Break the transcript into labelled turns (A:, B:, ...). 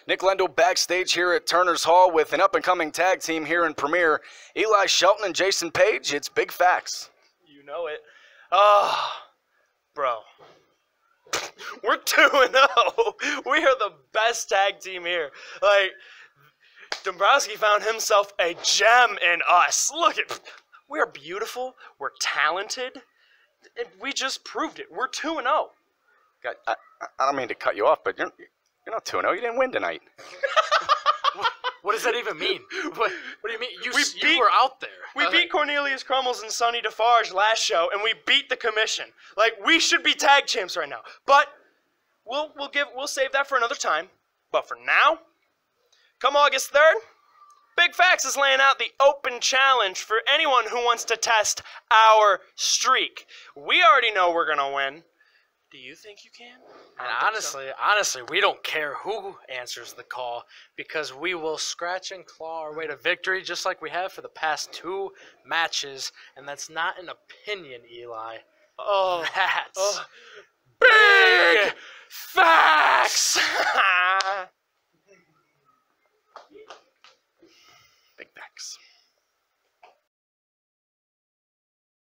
A: Nick Lendo backstage here at Turner's Hall with an up-and-coming tag team here in Premier. Eli Shelton and Jason Page. It's Big Facts.
B: You know it. Oh, bro. We're 2-0. We are the best tag team here. Like, Dombrowski found himself a gem in us. Look at, we're beautiful. We're talented. And we just proved it. We're 2-0.
A: I don't mean to cut you off, but you're not 2-0. You didn't win tonight.
C: What does that even mean? What do you mean? You were out there.
B: We beat Cornelius Crummels and Sonny Defarge last show, and we beat the commission. Like, we should be tag champs right now. But we'll save that for another time. But for now, come August 3rd, Big Facts is laying out the open challenge for anyone who wants to test our streak. We already know we're gonna win. Do you think you can?
C: And honestly, we don't care who answers the call because we will scratch and claw our way to victory just like we have for the past 2 matches. And that's not an opinion, Eli.
B: Oh,
C: That's
B: Big Facts!
A: Big Facts.